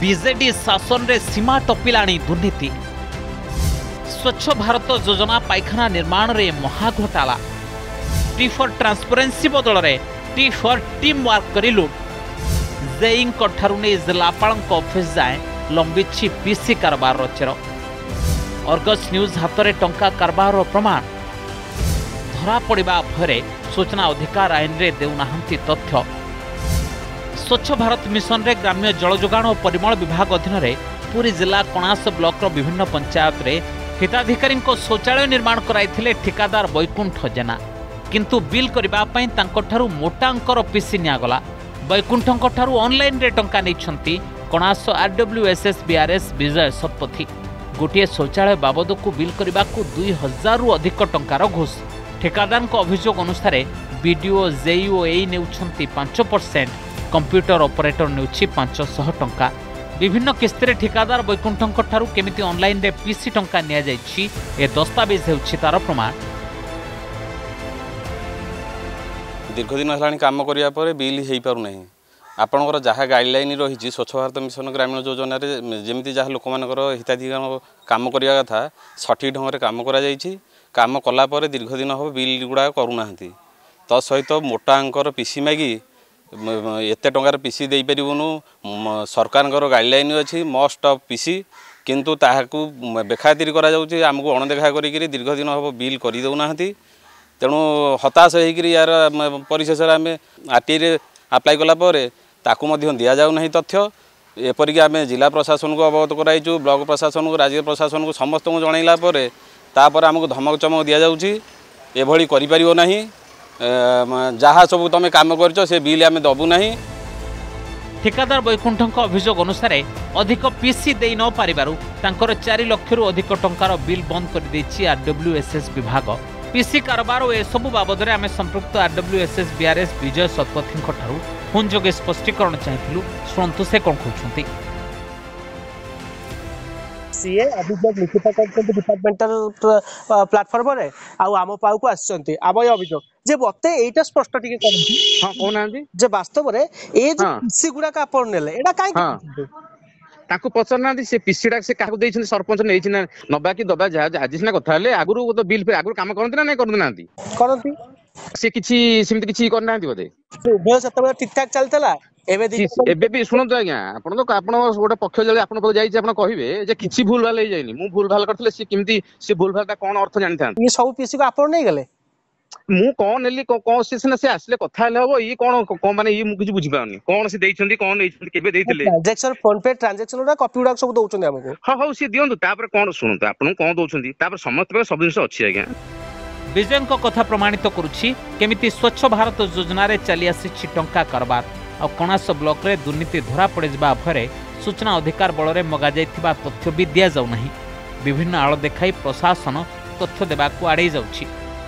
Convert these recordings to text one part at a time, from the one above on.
BJD शासन रे सीमा टपिलाणी दुर्नीति। स्वच्छ भारत योजना पायखाना निर्माण रे महाघोटाला। टी फॉर ट्रांसपेरेंसी बदल रे टी फॉर टीम वर्क करी लुट। जेईं ठारू नहीं जिलापाल ऑफिस जाए लंबिछि पीसी कारबार चेर। अर्गस न्यूज हाथ में टंका कारबार प्रमाण। धरा पड़ा भय सूचना अधिकार आईन रे देउनाहंती तथ्य। स्वच्छ भारत मिशन रे ग्राम्य जल जोगाण और परिमल विभाग अधीन रे पुरी जिला कणास ब्लॉक रो विभिन्न पंचायत रे हिताधिकारी शौचालय निर्माण कराइथिले ठिकादार बैकुंठ जेना। किंतु बिल करबा पई तांको ठारू मोटा अंकर पीसी नियागला। बैकुंठଙ୍କ ଠାରୁ ऑनलाइन रे टंका नेइछंती कणास RWSS BRS विजय शतपथी। गोटे शौचालय बाबद को बिल करने को 2000 रु अधिक टंकार घोष। ठेकादार अभियोग अनुसार बीडीओ जेईओ नेउछंती 5%, कंप्यूटर ऑपरेटर नेउछि 500 टंका। विभिन्न किस्ती ठेकादार बैकुंठଙ୍କ ଠାରୁ केमिति ऑनलाइन रे पीसी टंका निया जाइछि ए दस्तावेज हेउछि तार प्रमाण। दीर्घ दिन है कम करने पर बिल हो पार ना। आपणकर जहाँ गाइडलाइन रही स्वच्छ भारत मिशन ग्रामीण योजना जमी जहाँ लोक मान हिताधिकारी कम करने कथा सठिक ढंग से कम कम कलापर दीर्घ दिन हम बिल गुड़ा करूना। सहित मोटा अंकर पीसी मागी एत टंकार पीसी दे पारूनु। सरकार गाइडलाइन अच्छी मस्ट ऑफ पीसी किंतु ताहाकू बेखातिर करमको अणदेखा कर दीर्घ दिन हम बिल कर देना। तेणु हताश होकर यार परिशेष आम आरटीआई आप्लाय कलापर ताकू दि जाऊना तथ्य। एपरिक आम जिला प्रशासन को अवगत कराइचु, ब्लॉक प्रशासन को, राज्य प्रशासन को समस्त को जनइला तापर आमको धमक चमक दि जाऊँगी एभली करिपारिबो नाही। जहाँ सब तुम काम कर से बिल आम दबू नहीं। ठेकादार बैकुंठଙ୍କ अभियोग अनुसार अधिक पीसी दे न पारिबारु तांकर 4 लाख रु अधिक टंकार बिल बंद कर देछि RWSS विभाग। पीसी कारबार और एसबू बाबद में आम संपृक्त RWSS BRS Vijay Satapathy phone जोगे स्पष्टीकरण चाहिए। शुणु से कौन कहते सीए अभियोग लिखित करते डिपार्टमेंटल प्लेटफॉर्म रे आम पाऊ को आसचंती आम ये अभियोग जे बते एटा स्पष्ट टिके करंती। हां कोना जे वास्तव रे ए जे पीसी गुडा का आपण नेले एटा काई ताको पचरना से पीसीडा से काको देइछन सरपंच नेइछन नबा कि दबा आज सिना कथा ले आगुरु तो बिल पे आगुरु काम करंती ना नै करंती करंती से किछि सिमति किछि करनांती बोदे उभय सतबे ठीक ठाक चलतला। एबे भी सुनतो आज्ञा आपण गोटे पक्ष जले आपण पद जाई आपण कहिबे जे किछि भूल भाल हे जाइनी मु भूल भाल करथले से किमति से भूल भालटा कोन अर्थ जानि थान। ये सब पीसी को आपण नै गेले मु कोन नेली कोन से आसले कथा हेले हबो ई कोन माने ई मु किछि बुझि पाउनी कोन से देइछंती कोन नेइछंती केबे देइथिले ट्रांजैक्शन फोन पे ट्रांजैक्शन उडा कॉपी उडा सब दउछंती हमको। हां से दियंतु तापर कोन सुनतो आपण कोन दउछंती तापर समस्त पे सब जिंस अछि आज्ञा। विजयଙ୍କ कथा प्रमाणित करुछि केमिति स्वच्छ भारत योजना रे चली आसी टंका कारबार और कणास ब्लॉक रे दुर्नीति धरा पड़े जा भरे सूचना अधिकार बल रे मगा जाइथिबा तथ्य भी दिया जाउ नाही। विभिन्न आळ देखाई प्रशासन तथ्य देबा को आड़े जाउछि।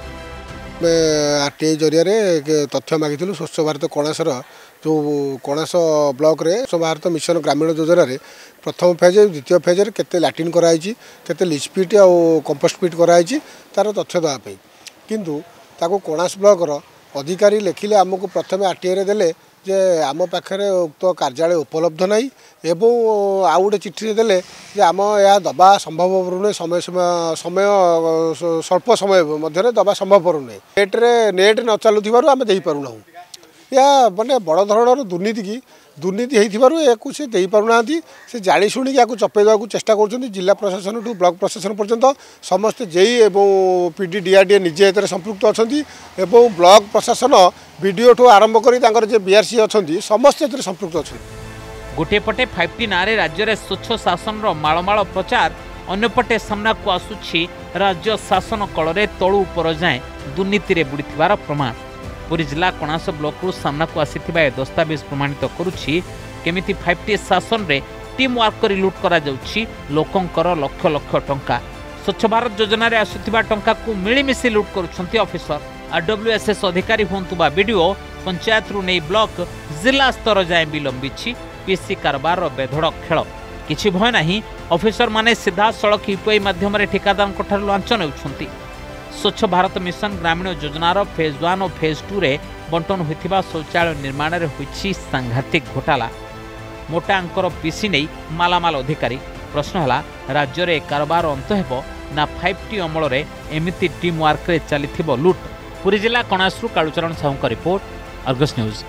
आरटीआई जरिया तथ्य मागिलु स्वच्छ भारत कणासर जो कणास ब्लॉक रे स्वच्छ भारत मिशन ग्रामीण योजना रे प्रथम फेज द्वितीय फेज रे केते लैट्रिन कराई केते लिच पिट आ कंपोस्ट पिट कराई तार तथ्य देवाई किंतु ताको कणास ब्लॉक रो अधिकारी लिखिले आमको प्रथम आरटीआई रे देले जे आम पाखे उक्त कार्यालय उपलब्ध नहीं एवं आउ गोटे चिठी देले जे आम या दबा संभवपर नुहे समय समय स्वल्प समय मध्य दबा संभवपर नुहे नेट न चलुवर आम दे पारूना। या माने बड़ धरण दुर्नीति की दुर्नीति होती से दे पारूना से जाशुणी या चपे देवा चेष्टा कर जिला प्रशासन ठू ब्लॉक प्रशासन पर्यंत समस्त जेई एवं पीडी डीआरडीए निजे एत संपृक्त अच्छा एवं ब्लॉक प्रशासन वीडियो ठू आरंभ कर बीआरसी अच्छा समस्त ए संपृक्त अच्छा। गोटे पटे 5T ना राज्य में स्वच्छ शासन मालमाल प्रचार अन्यपटे सामना को आसुछि राज्य शासन कल में तलू उपर जाए दुर्नीति रे बुड़ीथिबार प्रमाण। पुरी जिला कणास ब्लॉक रु सामना को आसीथिबा ए दस्तावेज प्रमाणित करुछि केमिति 5T शासन रे टीम वर्क करी लूट करा जाउछि लोकंकर लक्ष लक्ष टंका। स्वच्छ भारत योजना रे आसुथिबा टंका को मिलीमिशी लूट करुछंती ऑफिसर RWSS अधिकारी हुंतु बा वीडियो पंचायत रु नै ब्लॉक जिला स्तर जाए भी लंबिछि पीसी कारबार बेधड़क खेल किछि भय नाही। ऑफिसर माने सीधा सड़क यूपीआई माध्यम ठेकादार ठार लांच नेउछंती। स्वच्छ भारत मिशन ग्रामीण योजनार फेज 1 और फेज 2 रे बंटन होइथिबा शौचालय निर्माण रे होइछि सांघातिक घोटाला। मोटा अंकर पीसी नहीं मालामाल अधिकारी। प्रश्न है राज्य में कारोबार अंत हेब ना 5T अमल में एमती टीम वर्क चली लुट। पुरी जिला कणासरू Kalucharan Sahu report, Argus news.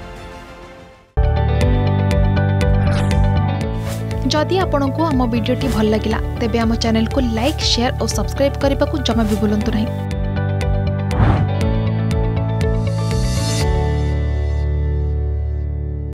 जदि आपंक आम भिडी भल लगा तेब आम चैनल को लाइक, शेयर और सब्सक्राइब करने को जमा भी भूलु नहीं।